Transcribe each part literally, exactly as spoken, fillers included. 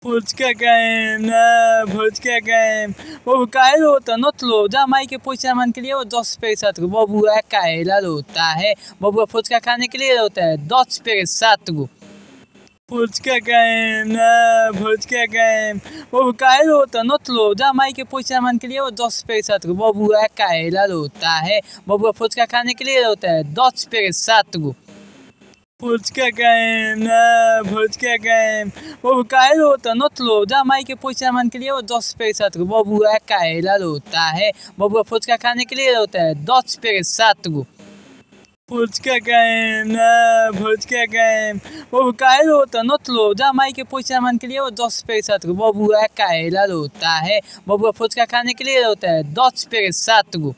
फुचका खाएम ना फुचका खाएम बबू काहे रोता नत लो जा माई के पैसा मांग के लिए वो दस पैसा तो बबुआ काहेला रोता है। बबुआ फुचका खाने के लिए रोता है दस पे सात गो फुचका खाएम ना फुचका खाएम बबू काहे रोता नत लो जा माई के पैसा मांग के लिए वो दस पैसा तो बबुआ काहेला रोता है। बबुआ फुचका खाने के लिए रोता है दस पे सात गो फुचका खाएम ना फुचका खाएम बबू काहे रोता नत लो जा माई के पैसा मांग के लिए वो दस पैसा तो बबुआ काहेला रोता है। बबुआ फुचका खाने के लिए रोता है दस पे सात गो फुचका खाएम ना फुचका खाएम बबू काहे रोता नत लो जा माई के पैसा मांग के लिए वो दस पैसा तो बबुआ काहेला रोता है। बबुआ फुचका खाने के लिए रोता है दस पे सात गो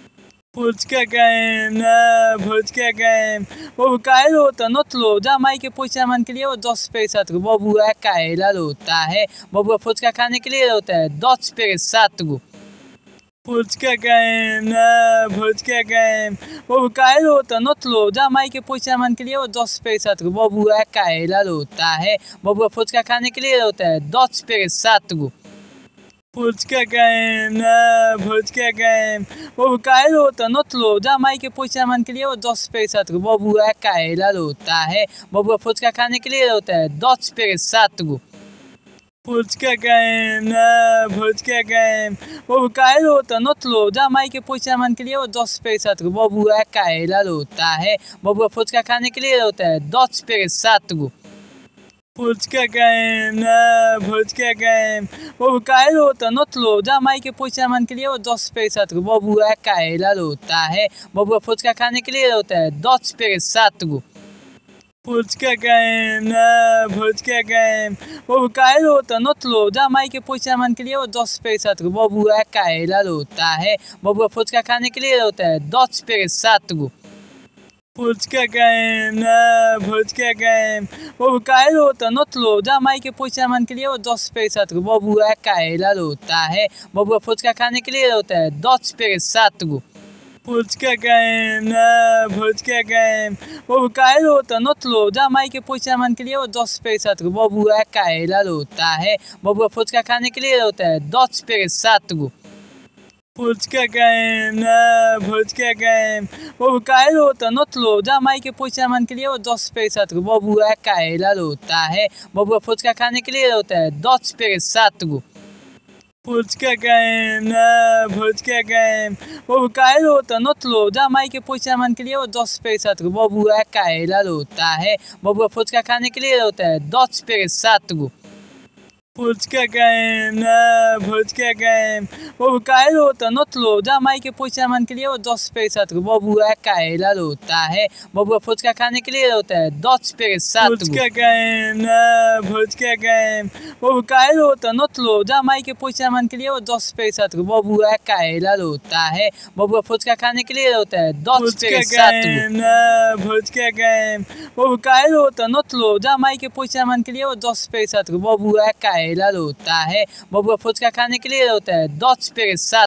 फुचका खाएम ना फुचका खाएम बबू काहे रोता नत लो जा माई के पैसा मांग के लिए वो दस पैसा तो बबुआ काहेला रोता है। बबुआ फुचका खाने के लिए रोता है दस पे सात गो फुचका खाएम ना फुचका खाएम बबू काहे रोता नत लो जा माई के पैसा मांग के लिए वो दस पैसा तो बबुआ काहेला रोता है। बबुआ फुचका खाने के लिए रोता है दस पे सात गो फुचका खाएम ना फुचका खाएम बबू काहे रोता नत लो जा माई के पैसा मांग के लिए वो दस पैसा तो बबुआ काहेला रोता है। बबुआ फुचका खाने के लिए रोता है दस पे सात गो फुचका खाएम ना फुचका खाएम बबू काहे रोता नत लो जा माई के पैसा मांग के लिए वो दस पैसा तो बबुआ काहेला रोता है। बबुआ फुचका खाने के लिए रोता है दस पे सात गो फुचका खाएम ना फुचका खाएम बबू काहे रोता नत लो जा माई के पैसा मांग के लिए वो दस पैसा तो बबुआ काहेला रोता है। बबुआ फुचका खाने के लिए रोता है दस पे सात गो फुचका खाएम ना फुचका खाएम बबू काहे रोता नत लो जा माई के पैसा मांग के लिए वो दस पैसा तो बबुआ काहेला रोता है। बबुआ फुचका खाने के लिए रोता है दस पे सात गो फुचका खाएम ना फुचका खाएम बबू काहे रोता नत लो जा माई के पैसा मांग के लिए वो दस पैसा तो बबुआ काहेला रोता है। बबुआ फुचका खाने के लिए रोता है दस पे सात गो फुचका खाएम ना फुचका खाएम बबू काहे रोता नत लो जा माई के पैसा मांग के लिए वो दस पैसा तो बबुआ काहेला रोता है। बबुआ फुचका खाने के लिए रोता है दस पे सात गो फुचका खाएम ना फुचका खाएम बबू काहे रोता नत लो जा माई के पैसा मांग के लिए वो दस पैसा तो बबुआ काहेला रोता है। बबुआ फुचका खाने के लिए रोता है दस पे सात गो फुचका खाएम ना फुचका खाएम बबू काहे रोता नत लो जा माई के पैसा मांग के लिए वो दस पैसा तो बबुआ काहेला रोता है। बबुआ फुचका खाने के लिए रोता है दस पे सात गो फुचका खाएम ना फुचका खाएम बबू काहे रोता नत लो जा माई के पैसा मांग के लिए वो दस पैसा तो बबुआ काहेला रोता है। बबुआ फुचका खाने के लिए रोता है दस पे सात गो फुचका खाएम ना फुचका खाएम बबू काहे रोता नत लो जा माई के पैसा मांग के लिए वो दस पैसा तो बबुआ काहेला रोता है। बबुआ फुचका खाने के लिए रोता है दस पे सात गो ना फुचका खाएम बबू काहे रोता नत लो जा माई के पैसा मांग के लिए वो दस पैसा तो बबुआ काहेला रोता है। बबुआ फुचका खाने के लिए रोता है दस पे सात